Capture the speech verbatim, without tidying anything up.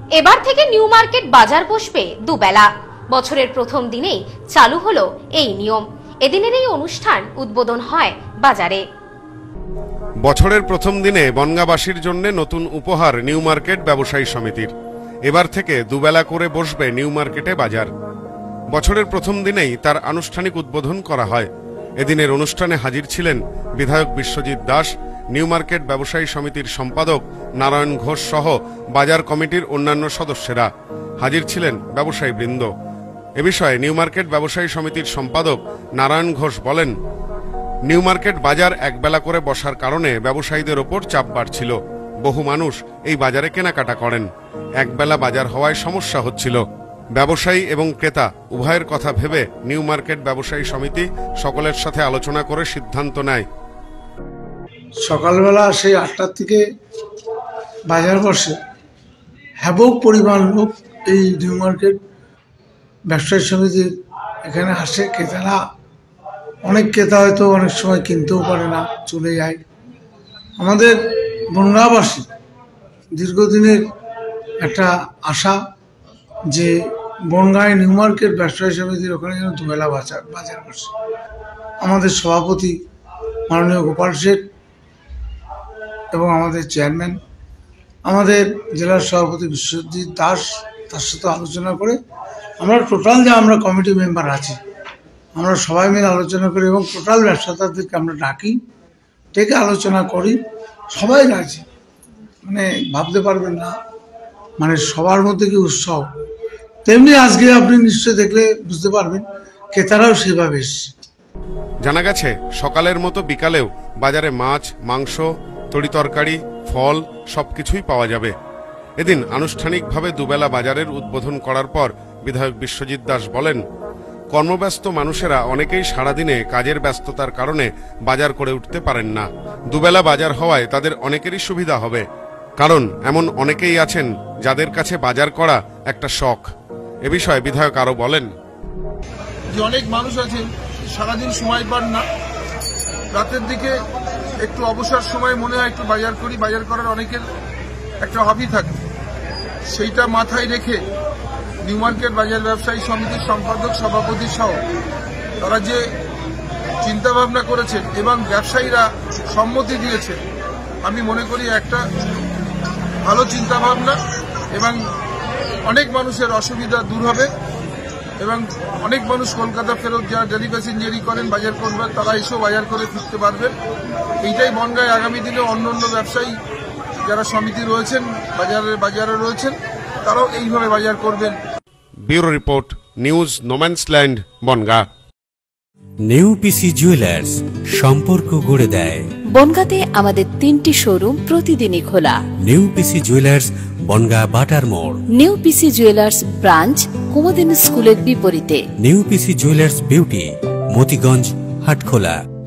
এবার থেকে new market বাজার বসবে দুবেলা। বছরের প্রথম দিনেই চালু হলো এই নিয়ম। এদিনের এই অনুষ্ঠান উদ্বোধন হয় বাজারে। বছরের প্রথম দিনে বনগাঁবাসীর জন্য নতুন উপহার নিউ মার্কেট ব্যবসায়ী সমিতির। এবার থেকে দুবেলা করে বসবে নিউ মার্কেটে বাজার। বছরের প্রথম দিনেই তার আনুষ্ঠানিক উদ্বোধন করা হয়। এদিনের অনুষ্ঠানে হাজির ছিলেন বিধায়ক বিশ্বজিৎ দাস, নিউ মার্কেট ব্যবসায়ী সমিতির সম্পাদক নারায়ণ ঘোষ সহ বাজার কমিটির অন্যান্য সদস্যরা। হাজির ছিলেন ব্যবসায়ী বৃন্দ। এ বিষয়ে নিউ মার্কেট ব্যবসায়ী সমিতির সম্পাদক নারায়ণ ঘোষ বলেন, নিউ মার্কেট বাজার একবেলা করে বসার কারণে ব্যবসায়ীদের ওপর চাপ বাড়ছিল। বহু মানুষ এই বাজারে কেনাকাটা করেন। একবেলা বাজার হওয়ায় সমস্যা হচ্ছিল। ব্যবসায়ী এবং ক্রেতা উভয়ের কথা ভেবে নিউ মার্কেট ব্যবসায়ী সমিতি সকলের সাথে আলোচনা করে সিদ্ধান্ত নেয়। সকালবেলা সেই আটটার থেকে বাজার বসে। ব্যাপক পরিমাণ লোক এই নিউ মার্কেট ব্যবসায়ী সমিতির এখানে আসে। ক্রেতারা অনেক ক্রেতা হয়তো অনেক সময় কিনতেও পারে না, চলে যায়। আমাদের বনগাঁবাসী দীর্ঘদিনের একটা আশা যে বনগাঁয় নিউ মার্কেট ব্যবসায়ী সমিতির ওখানে যেন দুবেলা বাজার বাজার বসে। আমাদের সভাপতি মাননীয় গোপাল শেঠ এবং আমাদের চেয়ারম্যান, আমাদের জেলার সভাপতি বিশ্বজিৎ দাস, তার সাথে আলোচনা করে আমরা টোটাল যে আমরা কমিটি মেম্বার আছি, আমরা সবাই মিলে আলোচনা করি এবং টোটাল ব্যবসাদারদেরকে আমরা ডাকি, ডেকে আলোচনা করি। সবাই রাজি, মানে ভাবতে পারবেন না, মানে সবার মধ্যে কি উৎসাহ। তেমনি আজকে আপনি নিশ্চয় দেখলে বুঝতে পারবেন ক্রেতারাও সেভাবে এসছে। জানা গেছে সকালের মতো বিকালেও বাজারে মাছ, মাংস, তরি তরকারি, ফল সবকিছুই পাওয়া যাবে। এদিন আনুষ্ঠানিকভাবে দুবেলা বাজারের উদ্বোধন করার পর বিধায়ক বিশ্বজিৎ দাস বলেন, কর্মব্যস্ত মানুষেরা অনেকেই সারাদিনে কাজের ব্যস্ততার কারণে বাজার করে উঠতে পারেন না। দুবেলা বাজার হওয়ায় তাদের অনেকেরই সুবিধা হবে, কারণ এমন অনেকেই আছেন যাদের কাছে বাজার করা একটা শখ। এ বিষয়ে বিধায়ক আরো বলেন, যে অনেক মানুষ আছেন সারাদিন সময় পান না, রাতের দিকে একটু অবসর সময় মনে হয় একটু বাজার করি। বাজার করার অনেকের একটা হবি থাকে, সেইটা মাথায় রেখে নিউ মার্কেট বাজার ব্যবসায়ী সমিতির সম্পাদক সভাপতি সহ তারা যে চিন্তা ভাবনা করেছেন এবং ব্যবসায়ীরা সম্মতি দিয়েছে, আমি মনে করি একটা ভালো চিন্তা ভাবনা এবং অনেক মানুষের অসুবিধা দূর হবে এবং অনেক মানুষ কলকাতা ফেরত যারা ডেলি প্যাসেঞ্জারি করেন বাজার করবেন, তারা এসেও বাজার করে ফিরতে পারবেন। এইটাই বনগাঁয় আগামী দিনে অন্য অন্য ব্যবসায়ী যারা সমিতি রয়েছেন, বাজারে বাজারে রয়েছেন, তারাও এইভাবে বাজার করবেন। Bureau report, news no man's land, Bangaon. New PC jewellers, সম্পর্ক গড়ে দেয়। বনগাঁতে আমাদের তিনটি শোরুম প্রতিদিনই খোলা। নিউ পিসি জুয়েলার্স, বনগাঁ বাটার মোড়। New PC jewellers branch Kumudini স্কুলের বিপরীতে। New PC jewellers beauty, Motiganj, Hatkhola.